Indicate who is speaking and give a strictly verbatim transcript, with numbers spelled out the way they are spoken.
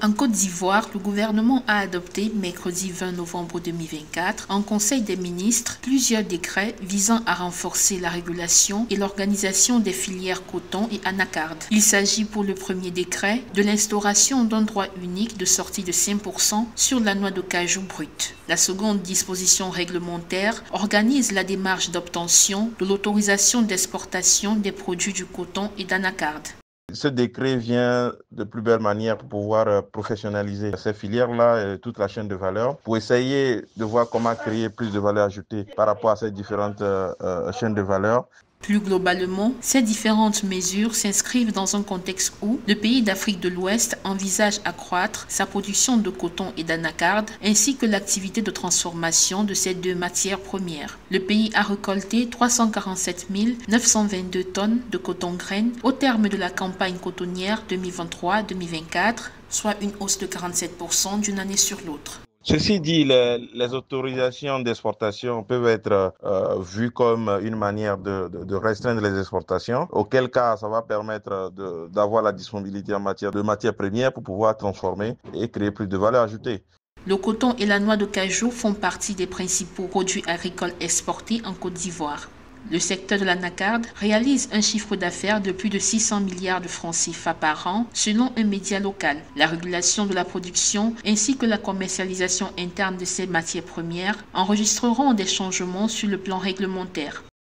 Speaker 1: En Côte d'Ivoire, le gouvernement a adopté mercredi vingt novembre deux mille vingt-quatre en Conseil des ministres plusieurs décrets visant à renforcer la régulation et l'organisation des filières coton et anacarde. Il s'agit pour le premier décret de l'instauration d'un droit unique de sortie de cinq pour cent sur la noix de cajou brute. La seconde disposition réglementaire organise la démarche d'obtention de l'autorisation d'exportation des produits du coton et d'anacarde.
Speaker 2: Ce décret vient de plus belle manière pour pouvoir professionnaliser ces filières-là et toute la chaîne de valeur, pour essayer de voir comment créer plus de valeur ajoutée par rapport à ces différentes euh, chaînes de valeur.
Speaker 1: Plus globalement, ces différentes mesures s'inscrivent dans un contexte où le pays d'Afrique de l'Ouest envisage accroître sa production de coton et d'anacarde, ainsi que l'activité de transformation de ces deux matières premières. Le pays a récolté trois cent quarante-sept mille neuf cent vingt-deux tonnes de coton-graine au terme de la campagne cotonnière deux mille vingt-trois deux mille vingt-quatre, soit une hausse de quarante-sept pour cent d'une année sur l'autre.
Speaker 2: Ceci dit, les, les autorisations d'exportation peuvent être euh, vues comme une manière de, de, de restreindre les exportations, auquel cas ça va permettre d'avoir la disponibilité en matière de matières premières pour pouvoir transformer et créer plus de valeur ajoutée.
Speaker 1: Le coton et la noix de cajou font partie des principaux produits agricoles exportés en Côte d'Ivoire. Le secteur de l'anacarde réalise un chiffre d'affaires de plus de six cents milliards de francs C F A par an, selon un média local. La régulation de la production ainsi que la commercialisation interne de ces matières premières enregistreront des changements sur le plan réglementaire.